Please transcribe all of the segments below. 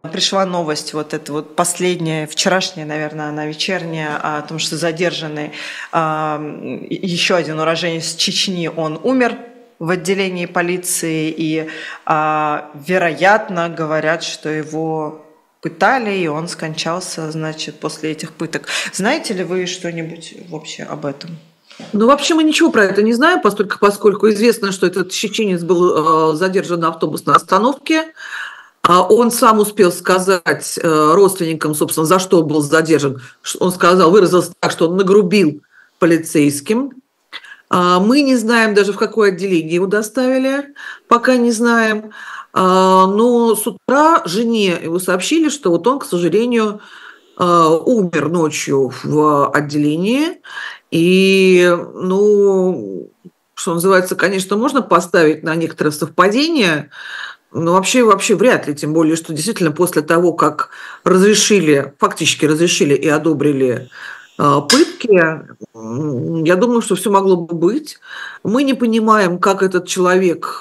пришла новость, вот эта вот последняя, вчерашняя, наверное, она вечерняя, о том, что задержанный еще один уроженец Чечни, он умер в отделении полиции, и, вероятно, говорят, что его пытали, и он скончался, значит, после этих пыток. Знаете ли вы что-нибудь вообще об этом? Ну, вообще мы ничего про это не знаем, поскольку известно, что этот чеченец был задержан на автобусной остановке. Он сам успел сказать родственникам, собственно, за что он был задержан. Он сказал, выразился так, что он нагрубил полицейским. Мы не знаем даже, в какое отделение его доставили, пока не знаем. Но с утра жене его сообщили, что вот он, к сожалению, умер ночью в отделении. И, ну, что называется, конечно, можно поставить на некоторые совпадения, но вообще вряд ли, тем более, что действительно после того, как фактически разрешили и одобрили пытки, я думаю, что все могло бы быть. Мы не понимаем, как этот человек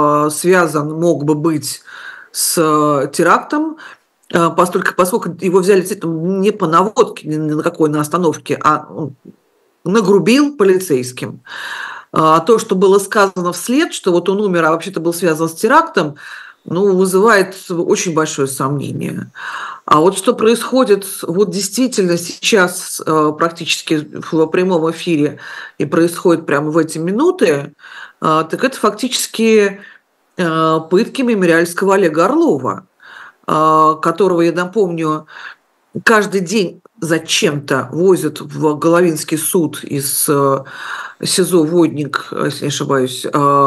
мог бы быть с терактом, поскольку его взяли не по наводке, ни на какой на остановке, а нагрубил полицейским. То, что было сказано вслед, что вот он умер, а вообще-то был связан с терактом, вызывает очень большое сомнение. А вот что происходит вот действительно сейчас практически в прямом эфире и происходит прямо в эти минуты, так это фактически пытки мемориальского Олега Орлова, которого, я напомню, каждый день зачем-то возят в Головинский суд из СИЗО «Водник», если не ошибаюсь,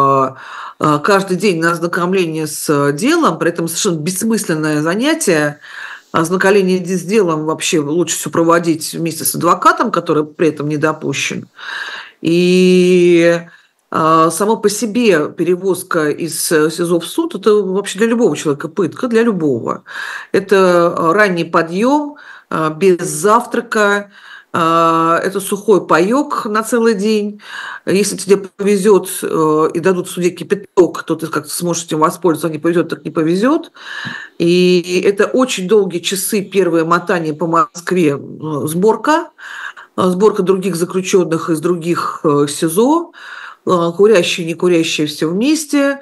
каждый день на ознакомление с делом, при этом совершенно бессмысленное занятие. Ознакомление с делом вообще лучше всего проводить вместе с адвокатом, который при этом не допущен. И само по себе перевозка из СИЗО в суд – это вообще для любого человека пытка, для любого. Это ранний подъем, без завтрака, это сухой паёк на целый день. Если тебе повезет и дадут в суде кипяток, то ты как-то сможешь этим воспользоваться, не повезет, так не повезет. И это очень долгие часы, первое мотание по Москве, сборка других заключенных из других СИЗО, курящие, не курящие, все вместе.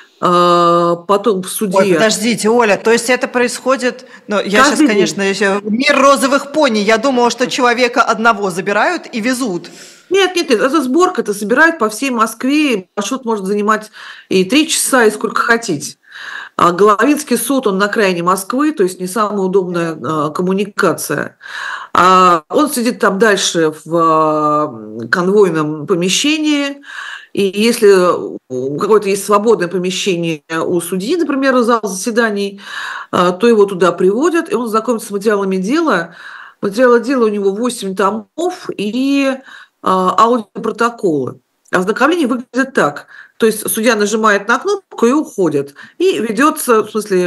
Потом в суде... Ой, подождите, Оля, то есть это происходит... я сейчас, конечно, мир розовых пони. Я думала, что человека одного забирают и везут. Нет, это сборка, это собирают по всей Москве. Маршрут может занимать и 3 часа, и сколько хотите. Головинский суд, он на окраине Москвы, то есть не самая удобная коммуникация. Он сидит там дальше в конвойном помещении, и если какое-то есть свободное помещение у судьи, например, зал заседаний, то его туда приводят, и он знакомится с материалами дела. Материалы дела у него 8 томов и аудиопротоколы. Ознакомление выглядит так. То есть судья нажимает на кнопку и уходит. И ведется, в смысле,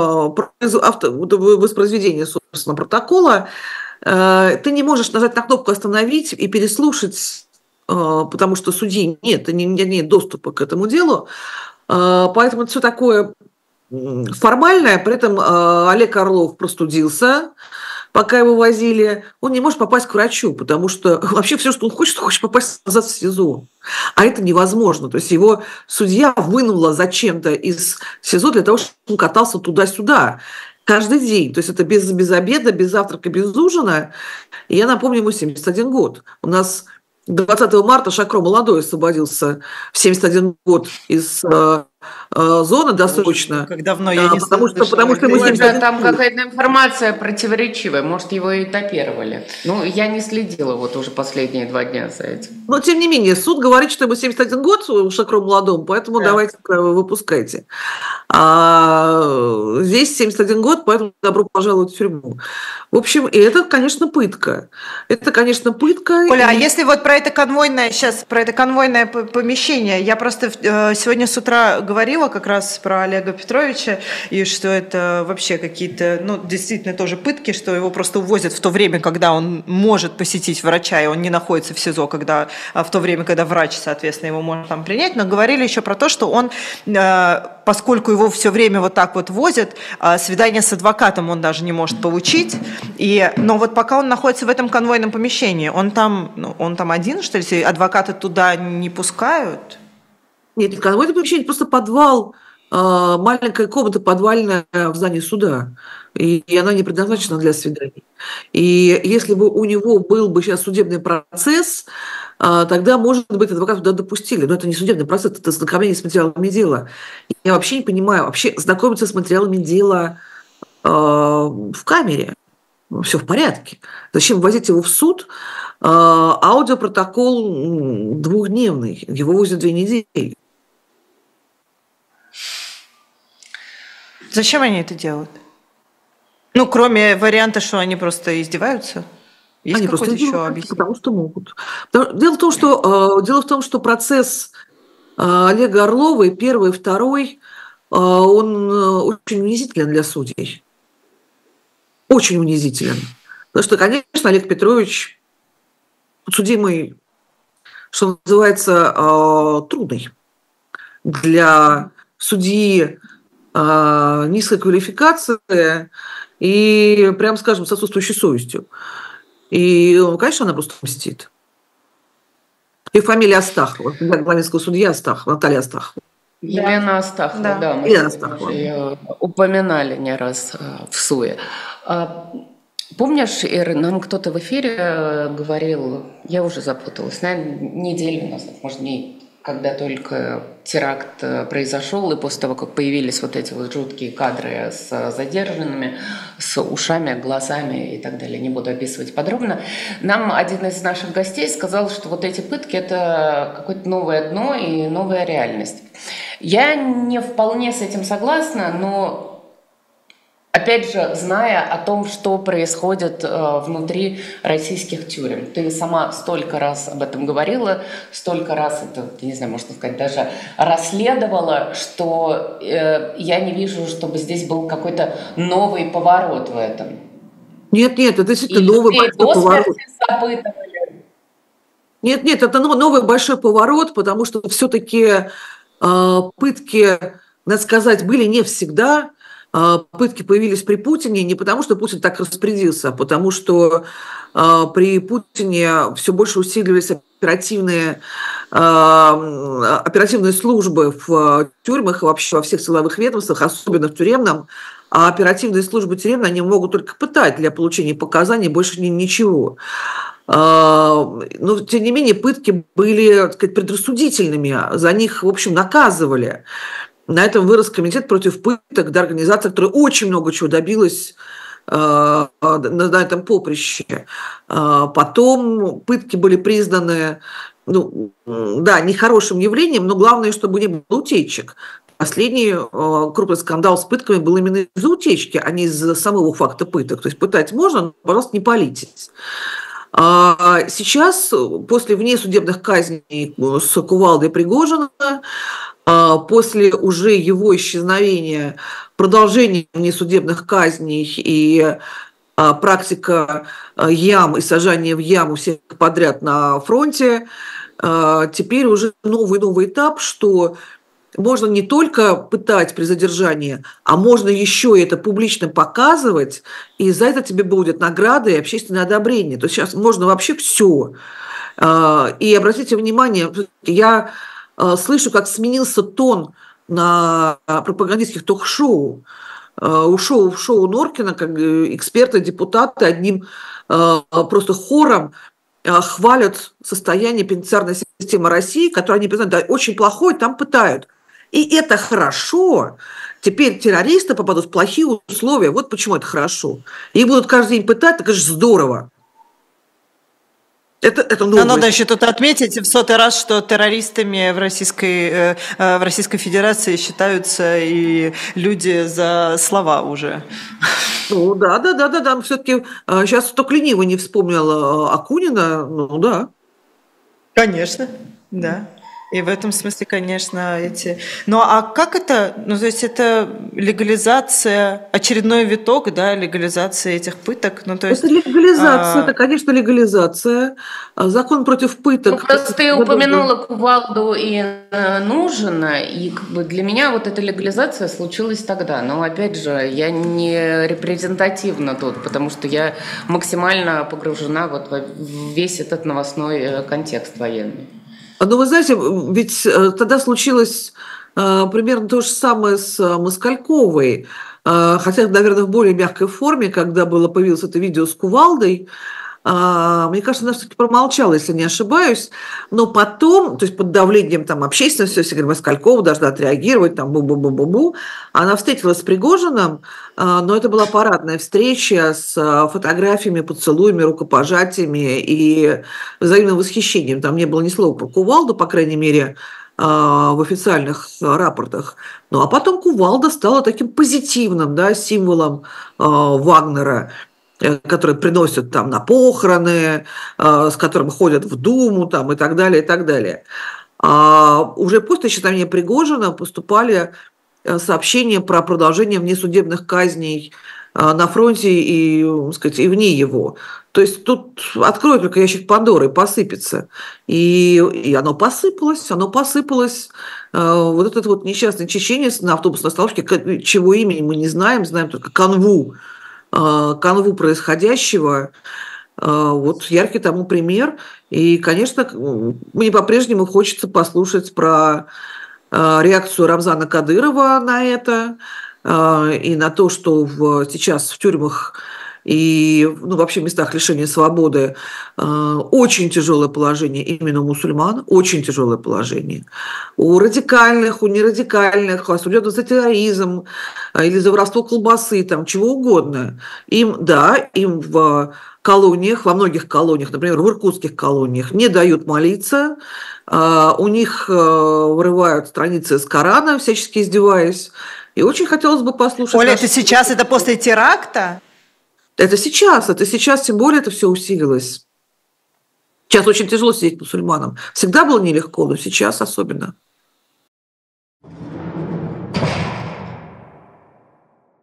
воспроизведение, собственно, протокола. Ты не можешь нажать на кнопку «Остановить» и переслушать, потому что судьи нет доступа к этому делу. Поэтому это все такое формальное. При этом Олег Орлов простудился, пока его возили. Он не может попасть к врачу, потому что вообще все, что он хочет попасть назад в СИЗО. А это невозможно. То есть его судья вынула зачем-то из СИЗО для того, чтобы он катался туда-сюда каждый день. То есть это без обеда, без завтрака, без ужина. И я напомню, ему 71 год. У нас 20 марта Шакро молодой освободился в 71 год из зоны досрочно. Как давно я не потому что мы 71... Там какая-то информация противоречивая. Может, его и этапировали. Я не следила вот уже последние 2 дня за этим. Но, тем не менее, суд говорит, что ему 71 год у Шакро молодому, поэтому давайте выпускайте. Здесь 71 год, поэтому добро пожаловать в тюрьму. В общем, и это, конечно, пытка. Оля, а если вот про это конвойное помещение, я просто сегодня с утра говорила говорила как раз про Олега Петровича, и что это вообще какие-то, действительно тоже пытки, что его просто увозят в то время, когда он может посетить врача, и он не находится в СИЗО, в то время, когда врач, соответственно, его может там принять. Но говорили еще про то, что он, поскольку его все время вот так вот возят, свидание с адвокатом он даже не может получить. Но вот пока он находится в этом конвойном помещении, он там один, что ли, адвокаты туда не пускают? Нет, конвойное помещение просто подвал, маленькая комната подвальная в здании суда, и она не предназначена для свиданий. И если бы у него был бы сейчас судебный процесс, тогда, может быть, адвоката туда допустили. Но это не судебный процесс, это знакомление с материалами дела. Я вообще не понимаю, вообще знакомиться с материалами дела в камере. Все в порядке. Зачем возить его в суд? Аудиопротокол двухдневный, его возят 2 недели. Зачем они это делают? Кроме варианта, что они просто издеваются? Есть они какое-то просто еще издеваются, объяснение? потому что могут. Дело в том, что процесс Олега Орлова, и первый, и второй, он очень унизителен для судей. Очень унизителен. Потому что, конечно, Олег Петрович подсудимый, что называется, трудный для судьи низкой квалификации и, прям скажем, с отсутствующей совестью. И, конечно, она просто мстит. И фамилия Астахова, главенского судья Астахова, Наталья Астахова. Елена Астахова, да, мы ее упоминали не раз в СУЕ. Помнишь, Ир, нам кто-то в эфире говорил, я уже запуталась, неделю назад, может, дней, когда только теракт произошел, и после того, как появились вот эти вот жуткие кадры с задержанными, с ушами, глазами и так далее, не буду описывать подробно, нам один из наших гостей сказал, что вот эти пытки – это какое-то новое дно и новая реальность. Я не вполне с этим согласна, но опять же, зная о том, что происходит внутри российских тюрем. Ты сама столько раз об этом говорила, столько раз это, не знаю, можно сказать, даже расследовала, что я не вижу, чтобы здесь был какой-то новый поворот в этом. Нет, это действительно новый большой поворот. Нет, это новый большой поворот, потому что все-таки пытки, надо сказать, были не всегда. Пытки появились при Путине не потому, что Путин так распорядился, а потому что при Путине все больше усиливались оперативные службы в тюрьмах и вообще во всех силовых ведомствах, особенно в тюремном. А оперативные службы тюремные, они могут только пытать для получения показаний, больше ничего. Но, тем не менее, пытки были, так сказать, предрассудительными, за них, в общем, наказывали. На этом вырос комитет против пыток, организация, которая очень много чего добилась на этом поприще. Потом пытки были признаны, нехорошим явлением, но главное, чтобы не было утечек. Последний крупный скандал с пытками был именно из-за утечки, а не из-за самого факта пыток. То есть пытать можно, но, пожалуйста, не палитесь. Сейчас, после внесудебных казней с Кувалдой и Пригожина, после уже его исчезновения, продолжения внесудебных казней и практика ям и сажания в яму всех подряд на фронте, теперь уже новый этап, что можно не только пытать при задержании, а можно еще это публично показывать, и за это тебе будет награда и общественное одобрение. То есть сейчас можно вообще все. И обратите внимание, я слышу, как сменился тон на пропагандистских ток-шоу. Ушел в шоу Норкина, как эксперты, депутаты одним просто хором хвалят состояние пенитенциарной системы России, которую они признают, да, очень плохой, там пытают. И это хорошо. Теперь террористы попадут в плохие условия. Вот почему это хорошо. Их будут каждый день пытать, так это же здорово. Это надо еще тут отметить в 100-й раз, что террористами в Российской Федерации считаются и люди за слова уже. Да. Все-таки сейчас только лениво не вспомнила Акунина. Да. Конечно, да. И в этом смысле, конечно, эти... Ну, а как это? Ну, то есть это легализация, очередной виток, да, легализация этих пыток? Ну, то есть... Это легализация, это, конечно, легализация. Закон против пыток... Ну, просто ты упомянула кувалду и Нужина, и как бы для меня вот эта легализация случилась тогда. Но, опять же, я не репрезентативна тут, потому что я максимально погружена вот в весь этот новостной контекст военный. Ну, вы знаете, ведь тогда случилось примерно то же самое с Москальковой, хотя, наверное, в более мягкой форме, когда появилось это видео с кувалдой. Мне кажется, она все-таки промолчала, если не ошибаюсь, но потом, то есть под давлением там общественности, все говорят, Москалькова должна отреагировать, там бу-бу-бу-бу-бу, она встретилась с Пригожиным, но это была парадная встреча с фотографиями, поцелуями, рукопожатиями и взаимным восхищением. Там не было ни слова про кувалду, по крайней мере, в официальных рапортах. Ну, а потом кувалда стала таким позитивным, да, символом Вагнера, которые приносят там на похороны, с которым ходят в Думу там, и так далее, и так далее. Уже после исчезновения Пригожина поступали сообщения про продолжение внесудебных казней на фронте и, так сказать, и вне его. То есть тут откроют только ящик Пандоры, посыпется. И оно посыпалось, оно посыпалось. Вот этот вот несчастный чеченец на автобусной остановке, чего имени мы не знаем, знаем только канву происходящего, вот яркий тому пример. И, конечно, мне по-прежнему хочется послушать про реакцию Рамзана Кадырова на это и на то, что сейчас в тюрьмах и вообще в местах лишения свободы очень тяжелое положение именно у мусульман, очень тяжелое положение. У радикальных, у нерадикальных, осужденных за терроризм или за воровство колбасы, там, чего угодно. Им в колониях, во многих колониях, например, в иркутских колониях, не дают молиться, у них вырывают страницы из Корана, всячески издеваясь. И очень хотелось бы послушать... Оля, это сейчас, это после теракта? Это сейчас, тем более это все усилилось. Сейчас очень тяжело сидеть мусульманам. Всегда было нелегко, но сейчас особенно.